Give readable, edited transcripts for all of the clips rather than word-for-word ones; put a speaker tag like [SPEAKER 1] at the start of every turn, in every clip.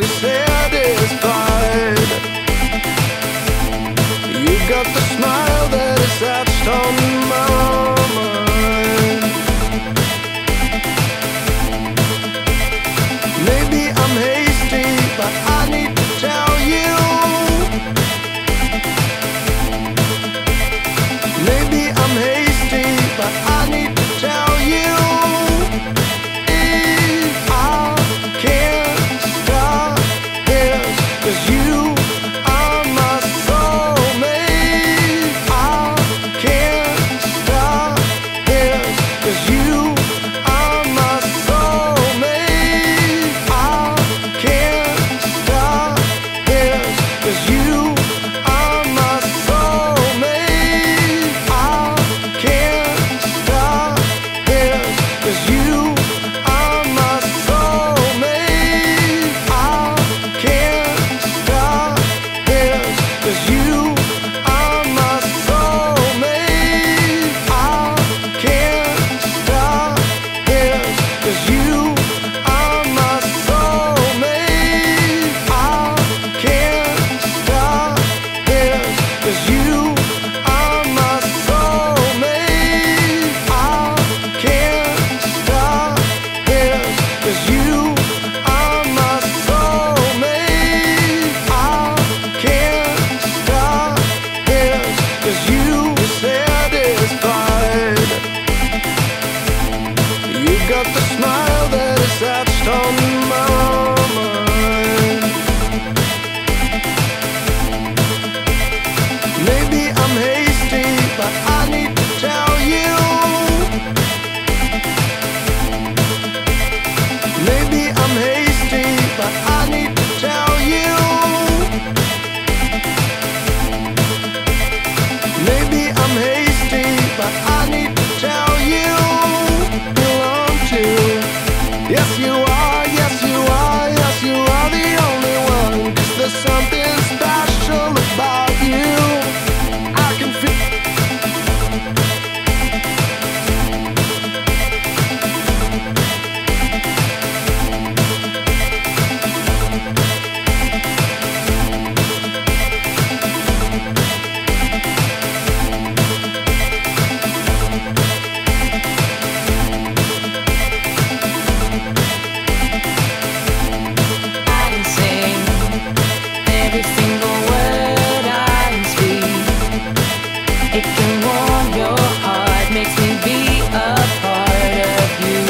[SPEAKER 1] satisfied. You got the smile that is etched on my mind. Maybe I'm hasty, but I need to tell you. Maybe I'm hasty, but I need to tell you. I can't stop this, 'cause you are my soulmate. I can't stop this, 'cause you are my soulmate. I can't stop this, 'cause you are my soulmate. I can't stop this, 'cause you are my soulmate. I can't stop this, 'cause you are my soulmate. I can't stop this, 'cause you are my soulmate. I can't stop this, 'cause you are my soulmate. I can't stop this, 'cause you are my soulmate. I can't stop this, 'cause you satisfied. You got the smile that is etched on my mind. Maybe I'm hasty, but I need to tell you. Maybe I'm hasty, but I need to tell you. Maybe I'm hasty, but I need to tell you. Belong to. Yes you are, yes you are, yes you are the only one. 'Cause there's something special about you. I can feel.
[SPEAKER 2] I can sing every single word I speak. It can warm your heart, makes me be a part of you.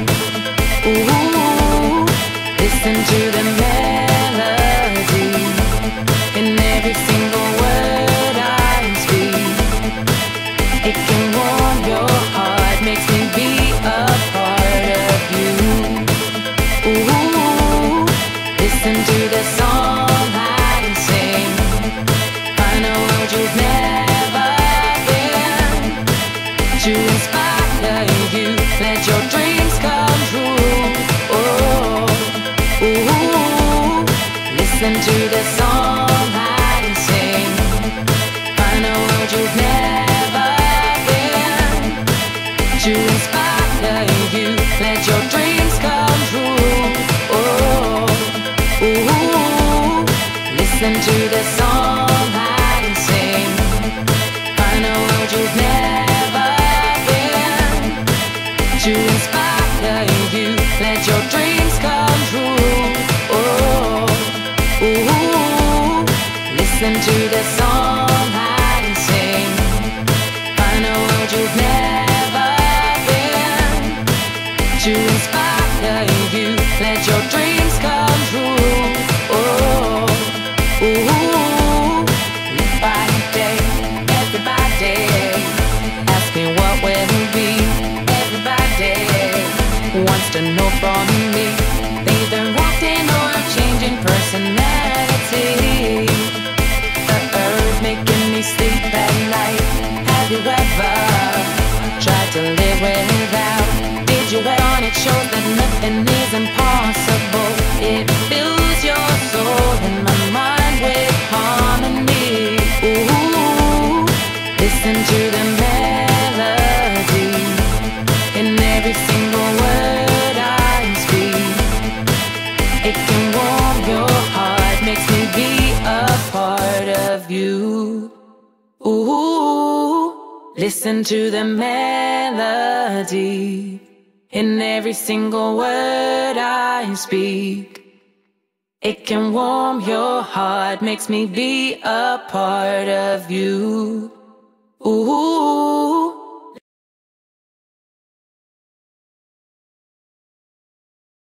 [SPEAKER 2] Ooh, listen to the melody in every single word I speak. It can warm your heart, makes me be a part of you. Ooh, listen to the song I sing. Find a world you've never been. To inspire you, let your dreams come true. Oh, ooh, listen to the song I sing. Find a world you've never been. To inspire you, let your dreams come true. Oh, ooh, listen to the song I sing. Find a world you've never been. To inspire you, let your dreams come true. Oh, ooh, listen to the song I sing. Find a world you've never been. To inspire you, let your dreams come true. Oh, ooh, live by day, everybody. Ask me what will be. Everybody wants to know from me. They either acting or I'm changing personality. Listen to the melody in every single word I speak. It can warm your heart, makes me be a part of you. Ooh.